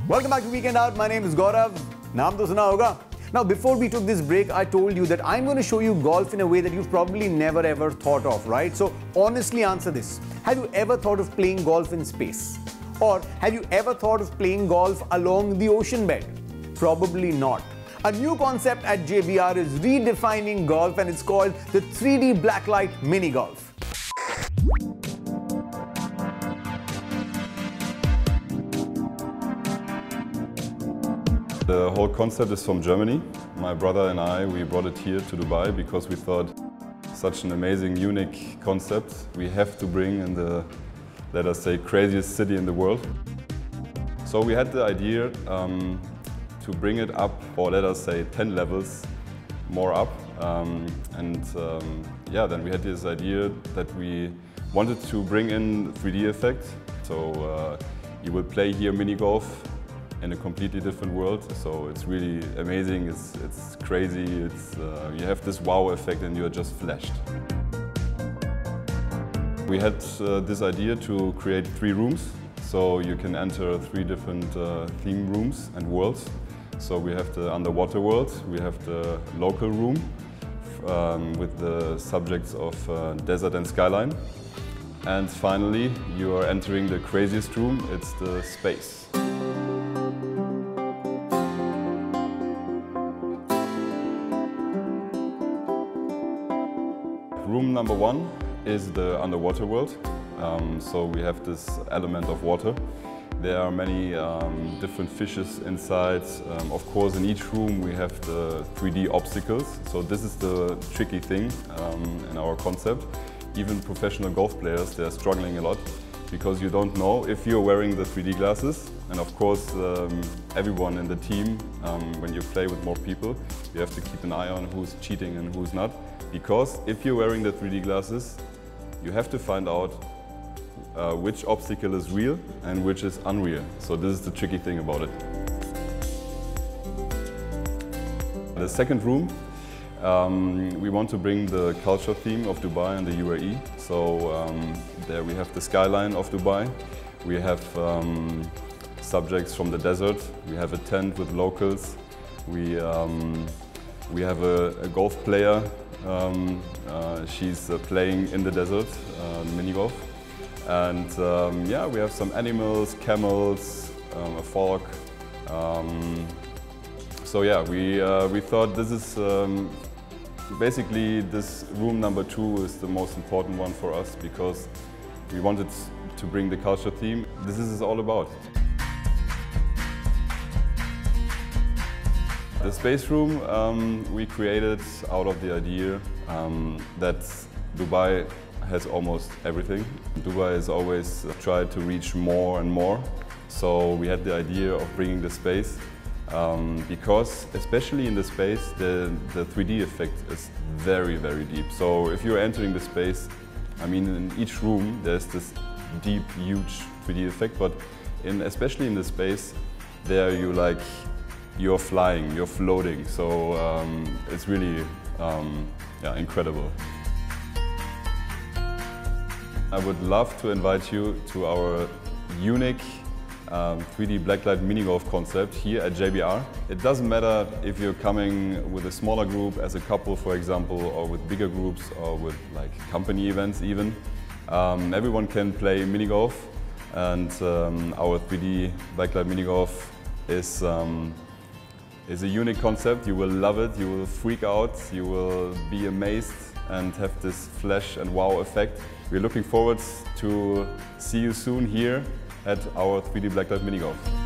Welcome back to Weekend Out. My name is Gaurav. Naam to suna hoga. Now, before we took this break, I told you that I'm going to show you golf in a way that you've probably never ever thought of, right? So, honestly answer this. Have you ever thought of playing golf in space? Or have you ever thought of playing golf along the ocean bed? Probably not. A new concept at JBR is redefining golf, and it's called the 3D Blacklight Mini Golf. The whole concept is from Germany. My brother and I, we brought it here to Dubai because we thought such an amazing, unique concept we have to bring in the, let us say, craziest city in the world. So we had the idea to bring it up, or let us say 10 levels more up. Yeah, then we had this idea that we wanted to bring in 3D effect. So you will play here mini golf in a completely different world. So it's really amazing, it's crazy, you have this wow effect and you're just flashed. We had this idea to create 3 rooms, so you can enter 3 different theme rooms and worlds. So we have the underwater world, we have the local room with the subjects of desert and skyline. And finally, you are entering the craziest room, it's the space. Room number 1 is the underwater world. So we have this element of water. There are many different fishes inside. Of course, in each room we have the 3D obstacles. So this is the tricky thing in our concept. Even professional golf players, they're struggling a lot because you don't know if you're wearing the 3D glasses. And of course, everyone in the team, when you play with more people, you have to keep an eye on who's cheating and who's not. Because if you're wearing the 3D glasses, you have to find out which obstacle is real and which is unreal. So this is the tricky thing about it. The second room, we want to bring the culture theme of Dubai and the UAE. So there we have the skyline of Dubai. We have subjects from the desert. We have a tent with locals. We have a golf player. She's playing in the desert, mini golf. And yeah, we have some animals, camels, a falk. So yeah, we thought this is basically this room number 2 is the most important one for us because we wanted to bring the culture theme. This is all about. The space room we created out of the idea that Dubai has almost everything. Dubai has always tried to reach more and more. So we had the idea of bringing the space because especially in the space the 3D effect is very, very deep. So if you're entering the space, I mean in each room there's this deep, huge 3D effect, but especially in the space there you're flying, you're floating, so it's really yeah, incredible. I would love to invite you to our unique 3D Blacklight Mini Golf concept here at JBR. It doesn't matter if you're coming with a smaller group as a couple, for example, or with bigger groups or with like company events even. Everyone can play mini golf, and our 3D Blacklight Mini Golf is a unique concept. You will love it, you will freak out, you will be amazed and have this flash and wow effect. We're looking forward to see you soon here at our 3D Blacklight Mini Golf.